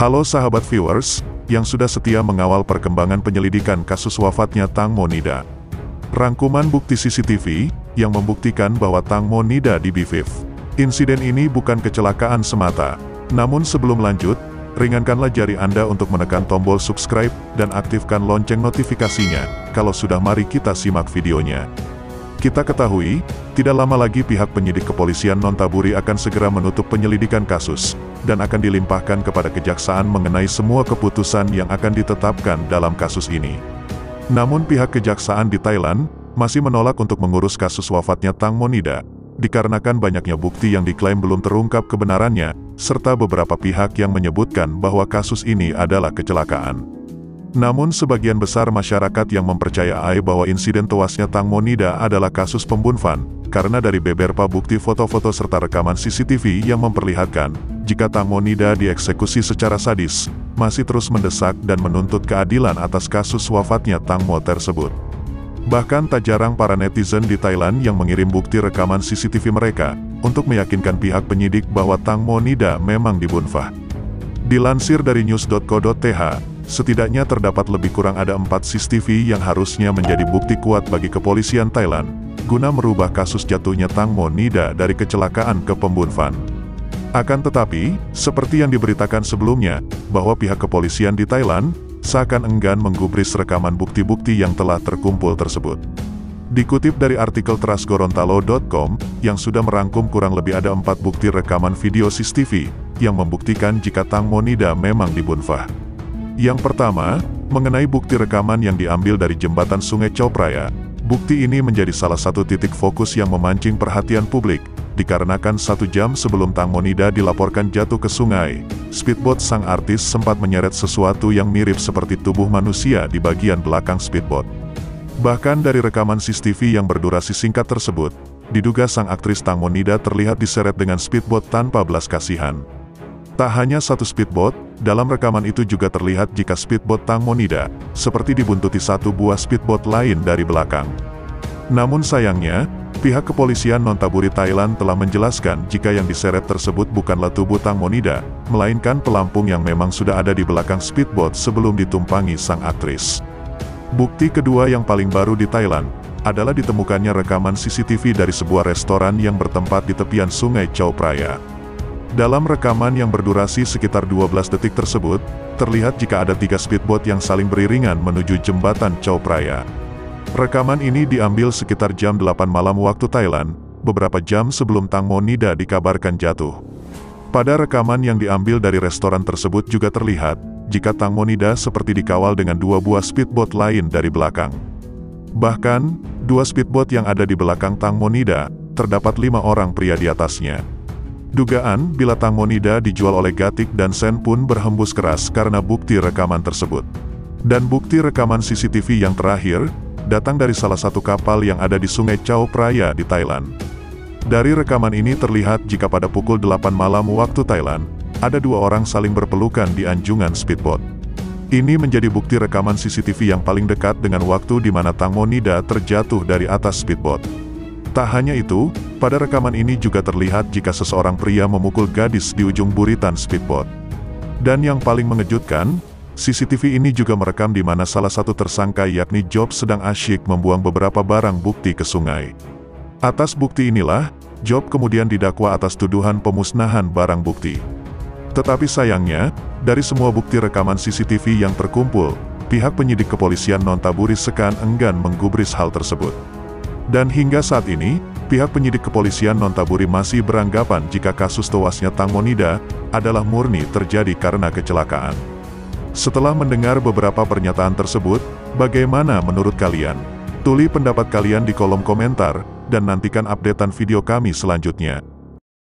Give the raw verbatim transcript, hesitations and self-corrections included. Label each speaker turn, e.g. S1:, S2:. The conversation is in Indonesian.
S1: Halo sahabat viewers, yang sudah setia mengawal perkembangan penyelidikan kasus wafatnya Tang Monida. Rangkuman bukti C C T V, yang membuktikan bahwa Tang Monida di B V I V. Insiden ini bukan kecelakaan semata. Namun sebelum lanjut, ringankanlah jari Anda untuk menekan tombol subscribe, dan aktifkan lonceng notifikasinya. Kalau sudah, mari kita simak videonya. Kita ketahui, tidak lama lagi pihak penyidik kepolisian Nontaburi akan segera menutup penyelidikan kasus, dan akan dilimpahkan kepada kejaksaan mengenai semua keputusan yang akan ditetapkan dalam kasus ini. Namun pihak kejaksaan di Thailand, masih menolak untuk mengurus kasus wafatnya Tang Monida, dikarenakan banyaknya bukti yang diklaim belum terungkap kebenarannya, serta beberapa pihak yang menyebutkan bahwa kasus ini adalah kecelakaan. Namun sebagian besar masyarakat yang mempercayai bahwa insiden tewasnya Tang Monida adalah kasus pembunuhan, karena dari beberapa bukti foto-foto serta rekaman C C T V yang memperlihatkan, jika Tang Monida dieksekusi secara sadis, masih terus mendesak dan menuntut keadilan atas kasus wafatnya Tang Mo tersebut. Bahkan tak jarang para netizen di Thailand yang mengirim bukti rekaman C C T V mereka, untuk meyakinkan pihak penyidik bahwa Tang Monida memang dibunuh. Dilansir dari news dot co dot t h, setidaknya terdapat lebih kurang ada empat C C T V yang harusnya menjadi bukti kuat bagi kepolisian Thailand, guna merubah kasus jatuhnya Tang Monida dari kecelakaan ke pembunuhan. Akan tetapi, seperti yang diberitakan sebelumnya, bahwa pihak kepolisian di Thailand, seakan enggan menggubris rekaman bukti-bukti yang telah terkumpul tersebut. Dikutip dari artikel trust gorontalo dot com, yang sudah merangkum kurang lebih ada empat bukti rekaman video C C T V, yang membuktikan jika Tang Monida memang dibunuh. Yang pertama, mengenai bukti rekaman yang diambil dari jembatan Sungai Chao Phraya. Bukti ini menjadi salah satu titik fokus yang memancing perhatian publik, dikarenakan satu jam sebelum Tang Monida dilaporkan jatuh ke sungai, speedboat sang artis sempat menyeret sesuatu yang mirip seperti tubuh manusia di bagian belakang speedboat. Bahkan dari rekaman C C T V yang berdurasi singkat tersebut, diduga sang aktris Tang Monida terlihat diseret dengan speedboat tanpa belas kasihan. Tak hanya satu speedboat, dalam rekaman itu juga terlihat jika speedboat Tang Monida, seperti dibuntuti satu buah speedboat lain dari belakang. Namun sayangnya, pihak kepolisian Nontaburi Thailand telah menjelaskan jika yang diseret tersebut bukanlah tubuh Tang Monida, melainkan pelampung yang memang sudah ada di belakang speedboat sebelum ditumpangi sang aktris. Bukti kedua yang paling baru di Thailand, adalah ditemukannya rekaman C C T V dari sebuah restoran yang bertempat di tepian Sungai Chao Phraya. Dalam rekaman yang berdurasi sekitar dua belas detik tersebut, terlihat jika ada tiga speedboat yang saling beriringan menuju jembatan Chao Phraya. Rekaman ini diambil sekitar jam delapan malam waktu Thailand, beberapa jam sebelum Tang Monida dikabarkan jatuh. Pada rekaman yang diambil dari restoran tersebut juga terlihat, jika Tang Monida seperti dikawal dengan dua buah speedboat lain dari belakang. Bahkan, dua speedboat yang ada di belakang Tang Monida, terdapat lima orang pria di atasnya. Dugaan bila Tang Monida dijual oleh Gatik dan Sen pun berhembus keras karena bukti rekaman tersebut. Dan bukti rekaman C C T V yang terakhir, datang dari salah satu kapal yang ada di Sungai Chao Phraya di Thailand. Dari rekaman ini terlihat jika pada pukul delapan malam waktu Thailand, ada dua orang saling berpelukan di anjungan speedboat. Ini menjadi bukti rekaman C C T V yang paling dekat dengan waktu di mana Tang Monida terjatuh dari atas speedboat. Tak hanya itu, pada rekaman ini juga terlihat jika seseorang pria memukul gadis di ujung buritan speedboat. Dan yang paling mengejutkan, C C T V ini juga merekam di mana salah satu tersangka yakni Job sedang asyik membuang beberapa barang bukti ke sungai. Atas bukti inilah, Job kemudian didakwa atas tuduhan pemusnahan barang bukti. Tetapi sayangnya, dari semua bukti rekaman C C T V yang terkumpul, pihak penyidik kepolisian Nontaburi sekan enggan menggubris hal tersebut. Dan hingga saat ini, pihak penyidik kepolisian Nontaburi masih beranggapan jika kasus tewasnya Tang Monida adalah murni terjadi karena kecelakaan. Setelah mendengar beberapa pernyataan tersebut, bagaimana menurut kalian? Tulis pendapat kalian di kolom komentar, dan nantikan updatean video kami selanjutnya.